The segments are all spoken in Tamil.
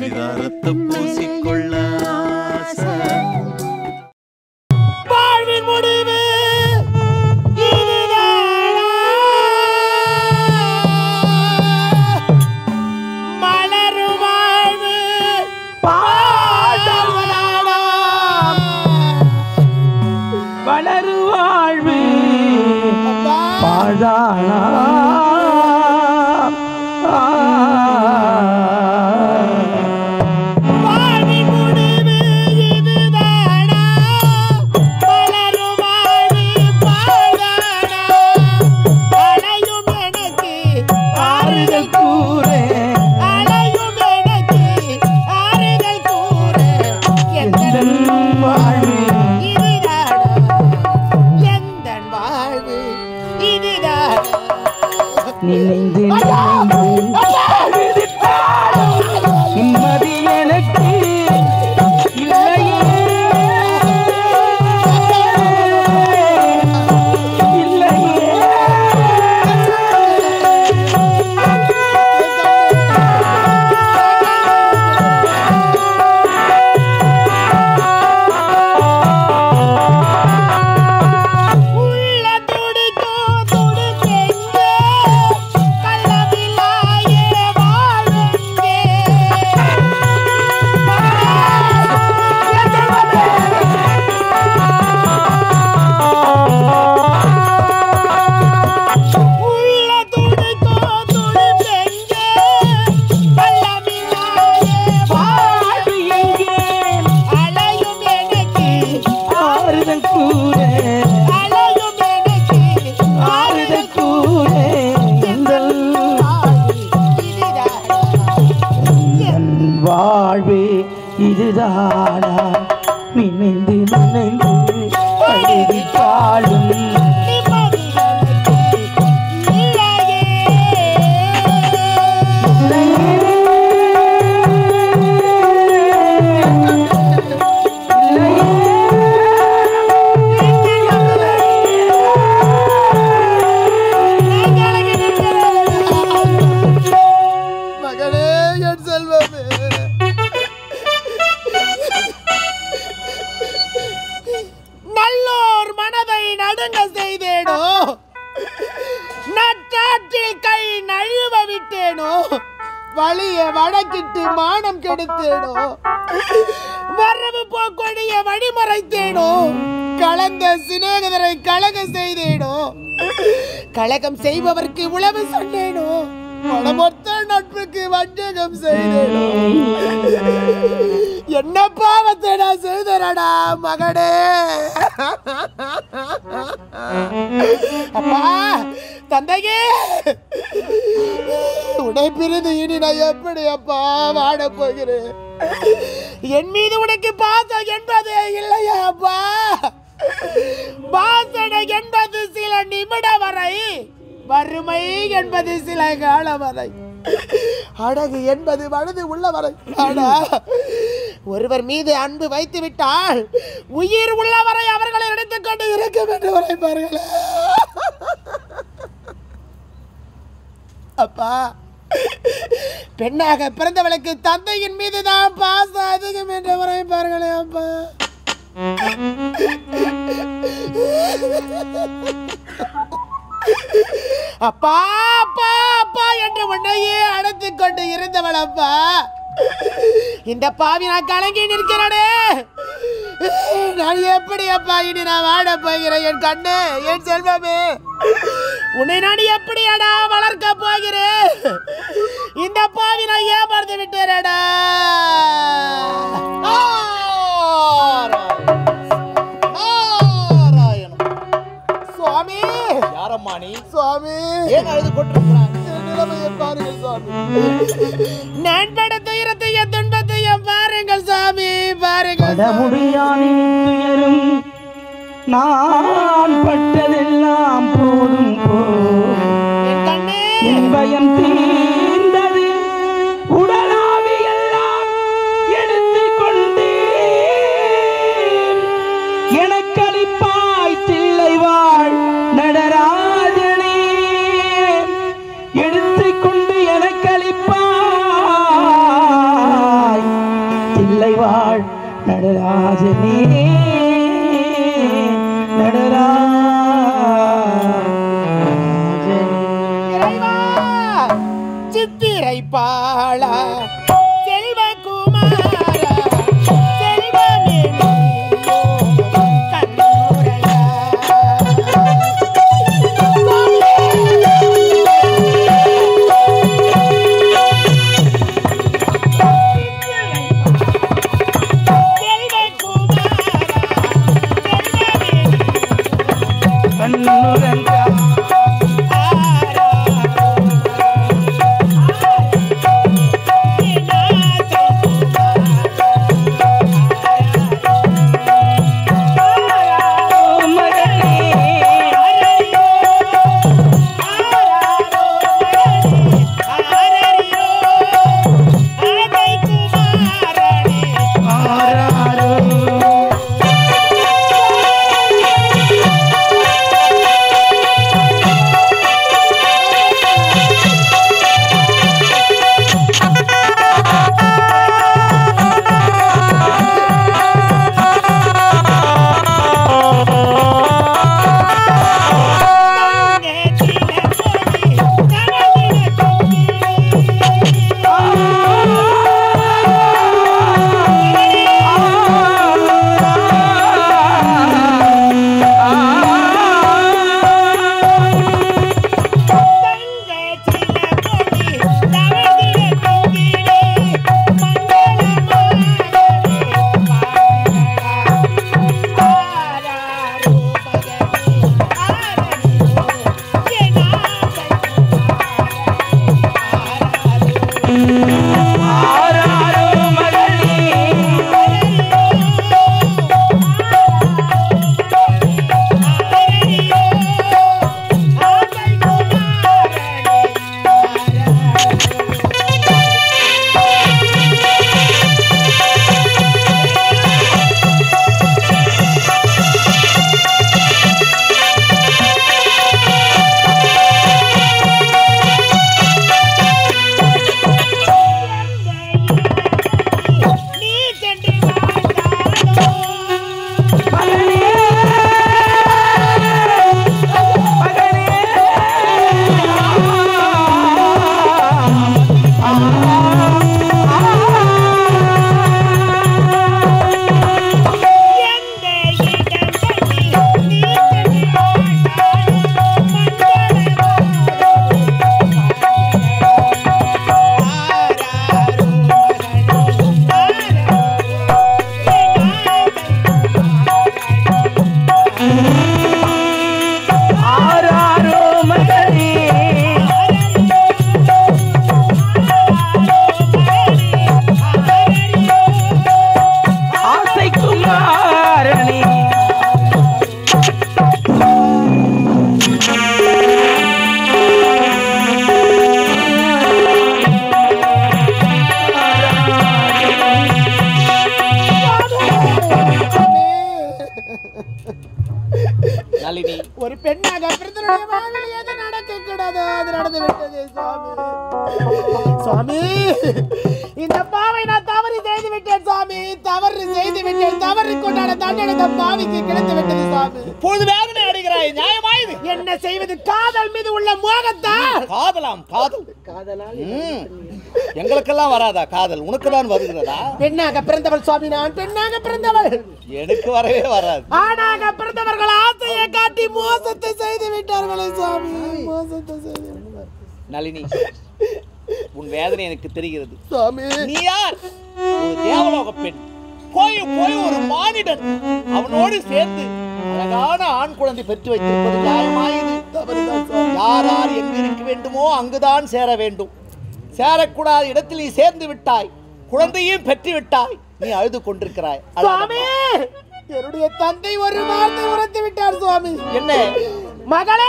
பரிதாரத்தை பூசிக்கொள்ள வாழ்வின் முடிவு மலரு வாழ்வு வளரு வாழ்வு பாழானா நினைந்து நிம்மதி எனக்கு இல்லையே இல்லையே வாழ்வே இதுதானா நினைந்து நினைந்து அழுதிட்டாலும் வழிய வடக்கிட்டு மானம் கெடுத்தேனோ வரவு போக்கொடிய வழிமறைத்தேனோ கலந்த சிநேகிதரை கலக செய்தேனோ கலகம் செய்பவர்க்கு உளவு சொன்னேனோ மொத்த நட்புக்கு வஞ்சகம் செய்தேனோ என்ன பாவத்தை நான் செய்தேனடா மகனே அப்பா தந்தையே உடை பிரிந்து இனி நான் எப்படி அப்பா வாட போகிறேன் என் மீது உனக்கு பாசம் என்பதே இல்லையா அப்பா வாசனை என்பது சில நிமிடம் வரை வறுமை என்பது சில காலம் வரை அழகு என்பது மனது உள்ளவரை ஆனா ஒருவர் மீது அன்பு வைத்து விட்டால் உயிர் உள்ளவரை அவர்களை எடுத்துக் கொண்டு இருக்கும் என்று உரைப்பார்கள் அப்பா பெண்ணாக பிறந்தவளுக்கு தந்தையின் மீது தான் பாசம் அதிகம் என்று உரைப்பார்களே அப்பா அப்பா அப்பா அப்பா என்று உன்னையே அடைத்துக் கொண்டு இருந்தவள் அப்பா இந்த பாவி நான் கலங்கி நிற்கிறனே நான் எப்படி அப்பா இனி நான் வாட போகிறேன் என் கண்ணு என் செல்வமே உன்னை நான் எப்படி அடா வளர்க்க போகிறேன் இந்த பாவி நான் ஏமாந்து விட்டேனடா சுவாமி யாரம்மா நீ சுவாமி ஏன் அழுது கொண்டிருக்கிறாய் நிலைமையை பாருங்கள் சுவாமி நான் பட துயரத்தையும் துன்பத்தையும் பாருங்கள் சாமி பாருங்கள் முடியானே துயரும் நான் பட்டதெல்லாம் போதும் என் பயம் தீர்ந்தது உடலாவியெல்லாம் எடுத்துக் கொண்டு எனக்களிப்பாய் தில்லை வாழ் நடராஜனே எடுத்துக்கொண்டு எனக்களிப்பாய் நடராஜனே நடராஜனே. இறைவா, சித்திரை பாலா செல்வகுமாரா செல்வமே நீயோ கண்ணுரையா. கண்ணுரங்கா நளினி, ஒரு பெண்ணாக பிறந்தனுடைய வாழ்வில் எது நடக்க கூடாதோ அது நடந்து விட்டது சுவாமி. சுவாமி, இந்த பாவை நான் தவறு செய்து விட்டேன் சுவாமி. தவறு செய்து விட்டேன். தவறு கொண்டாட தண்டனை இந்த பாவிக்கு கிடைத்து விட்டது சுவாமி. இப்பொழுது வேதனை அடைகிறாய், நியாயமாயுது. என்ன செய்வது? காதல் மீது உள்ள மோகத்தால். காதலாம், காதல். எங்களுக்கெல்லாம் வராதா காதல்? உனக்கு தான் வருகிறதா? பெண்ணாக பிறந்தவள் சுவாமி. நான் பெண்ணாக பிறந்தவள். எனக்கு வரவே வராது. ஆணாக பிறந்தவர்கள் ஆசையை காட்டி மோசத்தை செய்து விட்டார்களே சுவாமி. மோசத்தை செய்து விட்டார்கள். நளினி, உன் வேதனை எனக்கு தெரிகிறது சுவாமி. நீ யார்? ஒரு தேவலோக பெண். போய் போய் ஒரு மானிடன் அவனோடு சேர்ந்து அழகான ஆண் குழந்தை பெற்று வைத்திருப்பது நியாயமாயுது? யார் யார் எங்கு இருக்க வேண்டுமோ அங்குதான் சேர வேண்டும். சேரக்கூடாத இடத்தில் நீ சேர்ந்து விட்டாய். குழந்தையும் பெற்று விட்டாய். நீ அழுது கொண்டிருக்கிறாய். சுவாமி, என்னுடைய தந்தை ஒரு வார்த்தை உரைத்து விட்டார் சுவாமி. என்ன? மகளே,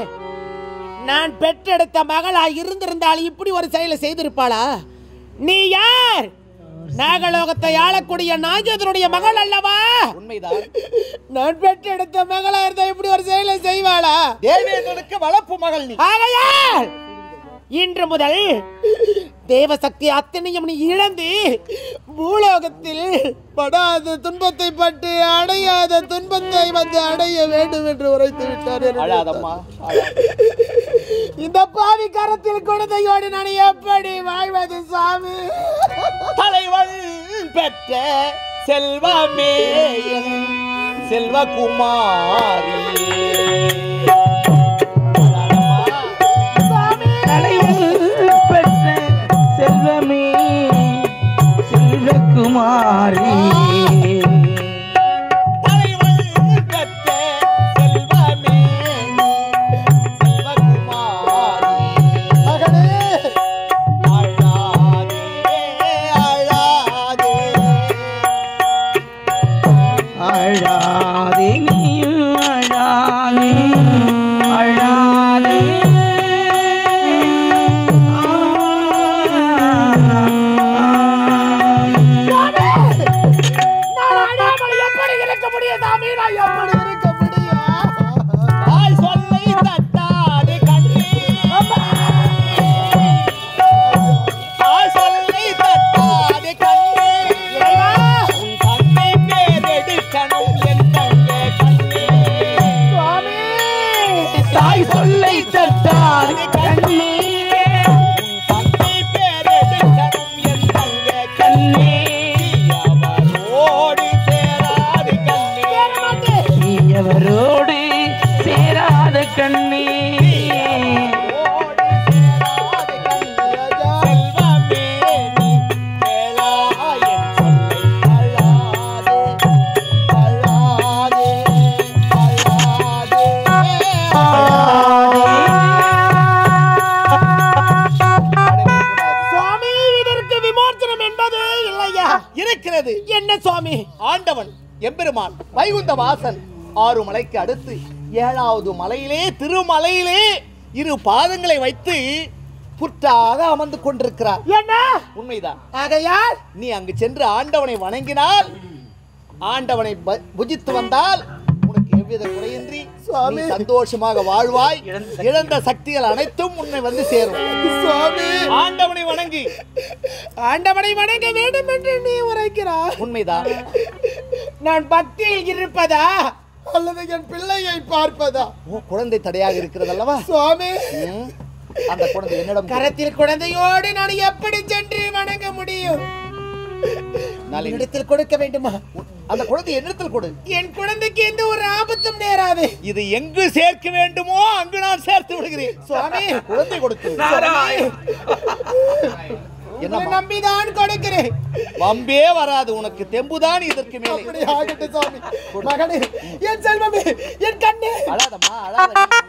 நான் பெற்றெடுத்த மகளா இருந்திருந்தால் இப்படி ஒரு செயலை செய்திருப்பாளா? நீ யார்? நாகலோகத்தை ஆளக்கூடிய நாகேந்திரனுடைய மகள் அல்லவா? உண்மைதான். நான் பெற்றெடுத்த மகளா இருந்தா இப்படி ஒரு செயலை செய்வாளா? தேவேந்திரனுக்கு வளர்ப்பு மகள் நீ. ஆகையால் இன்று முதல் தேவ சக்தி அத்தனையும் நீ இழந்து பூலோகத்தில் படாத துன்பத்தை பட்டு அடையாத துன்பத்தை வந்து அடைய வேண்டும் என்று உரைத்து விட்டார். அழாதம்மா. இந்த பாவி கரத்தில் குழந்தையோடு நான் எப்படி வாழ்வது சாமி? தலைவன் பெற்ற செல்வமே செல்வகுமாரி பெற்ற செல்வமே செல்வகுமாரி என்ன சுவாமி? ஆண்டவன் எம்பெருமான் வைகுந்த வாசன் 6 மலைக்கு அடுத்து 7வது மலையிலே திருமலையிலே 2 பாதங்களை வைத்து புற்றாக அமர்ந்து கொண்டிருக்கிறார். என்ன உண்மைதான். ஆகையால் நீ அங்கு சென்று ஆண்டவனை வணங்கினால், ஆண்டவனை புஜித்து வந்தால் உனக்கு எவ்வித குறையின்றி நீ சந்தோஷமாக வாழ்வாய். இழந்த சக்திகள் அனைத்தும் உன்னை வந்து சேரும். சுவாமி, ஆண்டவனை வணங்கி ஆண்டவனை வணங்க வேண்டும் என்று நீ உரைக்கிறாய். உண்மைதான். நான் பக்தியில் இருப்பதா அல்லது என் பிள்ளையை பார்ப்பதா? குழந்தை தடையாக இருக்கிறது அல்லவா சுவாமி? அந்த குழந்தை என்னிடம் கரத்தில் குழந்தையோடு நான் எப்படி சென்று வணங்க முடியும்? இடத்தில் கொடுக்க வேண்டுமா? அந்த குழந்தை என்னிடத்தில் கொடு. என் குழந்தைக்கு எந்த ஒரு ஆபத்தும் நேராது. இது எங்கு சேர்க்க வேண்டுமோ அங்கு நான் சேர்த்து விடுகிறேன். சுவாமி, குழந்தை கொடுத்து என்ன நம்பிதான் கொடுக்கிறேன். வம்பே வராது, உனக்கு தெம்புதான் இதற்கு மேலே. அப்படி ஆகட்டும் சுவாமி. மகனே, என் செல்வமே, என் கண்ணே. அழாதம்மா, அழாத.